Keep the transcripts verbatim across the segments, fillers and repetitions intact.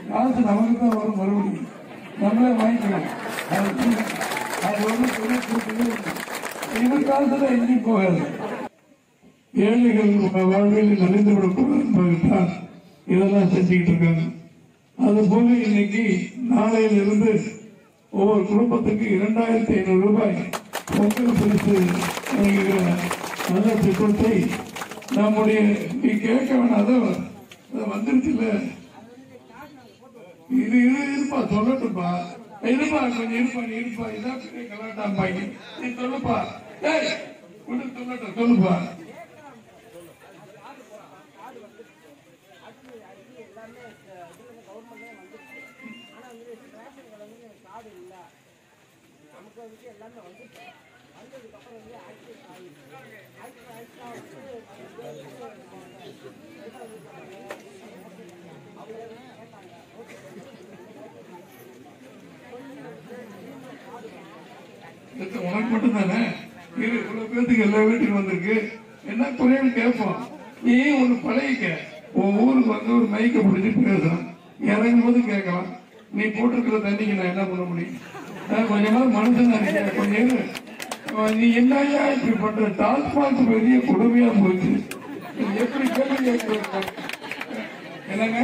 காசு நமக்கு தான் வரும், மறுபடியும் நம்மளே வாங்கிக்கலாம். அது வந்து இவர் காசுல எங்கேயும் போகாது. ஏழைகள் வாழ்வில் நலிந்துவிடக்கூடாது என்பதற்கான் இதெல்லாம் செஞ்சுக்கிட்டு இருக்காங்க. அது போல இன்னைக்கு நாளையிலிருந்து ஒவ்வொரு குடும்பத்துக்கு இரண்டாயிரத்தி ஐநூறு ரூபாய் பொங்கல் பரிசு வழங்குகிற நல்ல திட்டத்தை நம்முடைய நீ கேட்க வேணாத வந்துருச்சு இல்ல, இது இது இருப்பா சொல்லட்டும்பா, இருப்பா கொஞ்சம் இருப்பா, நீ இருப்பா, இதான் பெரிய கலாட்டாம்பாங்க, நீ சொல்லுப்பா, ஏய் சொல்லட்டும் சொல்லுப்பா. உனக்கு மட்டும் தானே இவ்வளவு பேருக்கு எல்லா வீட்டுக்கு வந்திருக்கு, என்ன குறைன்னு கேட்போம். நீ ஒண்ணு பழகிக்க, உன் ஊருக்கு வந்து ஒரு மைக்க பிடிச்சி பேசலாம், இறங்கும் போது கேட்கலாம். நீ போட்டிருக்கிற தண்ணிக்கு நான் என்ன பண்ண முடியும்? கொஞ்சமா மனுஷன் இருக்கேன், கொஞ்சம் நீ என்னையா இப்படி பண்ற? டாஸ்மாக் பெரிய கொடுமையா போச்சு, எப்படி கேள்வி கேட்க என்னங்க?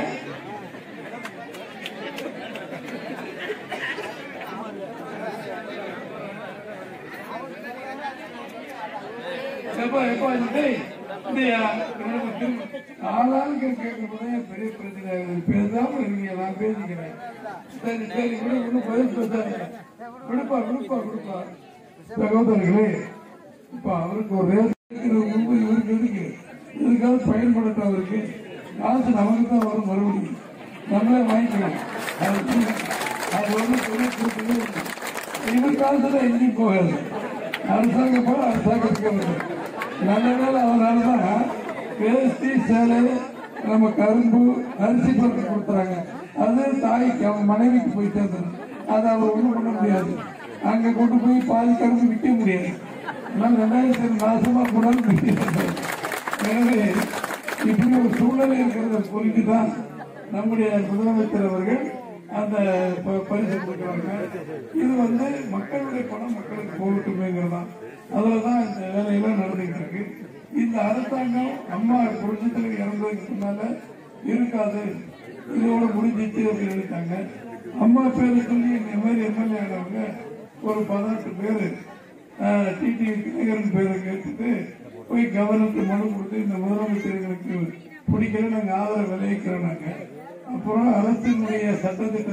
ஆளாளுக்கு கேட்கறதே பெரிய பிரச்சனை ஆகுது. பேசாம இருக்கீங்க, நான் பேசிக்கிறேன். சரி சரி விட ஒன்னும் பதில் பேசாங்க, விடுப்பா விடுப்பா விடுப்பா. சகோதரர்களே, இப்ப அவருக்கு ஒரு இவருக்கு எதுக்கு இதுக்காக பயன்படுத்த அவருக்கு காசு நமக்கு தான் வரும், மறுபடியும் நம்மளே வாங்கிக்கலாம். அது வந்து இவர் காசுல எங்கேயும் போகாது. அரசாங்கம் போல அரசாங்கத்துக்கு நல்ல வேலை. அதனாலதான் வேஷ்டி சேலை நம்ம கரும்பு அரிசி பருப்பு கொடுத்துறாங்க. அது தாய்க்கு அவன் மனைவிக்கு போய் சேர்ந்துடும். அதை அவர் ஒண்ணும் பண்ண முடியாது, அங்க கொண்டு போய் பாதி கரும்பு விற்க முடியாது. ஆனால் ரெண்டாயிரத்தி நாசமா போனாலும் எனவே இப்படி ஒரு சூழ்நிலை இருக்கிறத புரிந்து தான் நம்முடைய முதலமைச்சர் அவர்கள் அந்த பரிசு கொடுக்கிறாங்க. இது வந்து மக்களுடைய பணம் மக்களுக்கு போகட்டுமேங்கிறதான், அதுலதான் இந்த வேலையெல்லாம் நடந்துகிட்டு இருக்கு. இந்த அரசாங்கம் அம்மா புரட்சித்தலைவர் இறந்ததுக்கு முன்னால இருக்காது, இதோட முடிஞ்சிச்சு அப்படின்னு நினைத்தாங்க. அம்மா பேரு சொல்லி இந்த மாதிரி எம்எல்ஏ ஆனவங்க ஒரு பதினெட்டு பேரு டிடி தினகரன் பேரை கேட்டுட்டு போய் கவர்னருக்கு மனு கொடுத்து இந்த முதலமைச்சர்களுக்கு பிடிக்கல, நாங்க ஆதரவு விளைவிக்கிறோம். நாங்க அப்புறம் அரசினுடைய சட்டத்திட்ட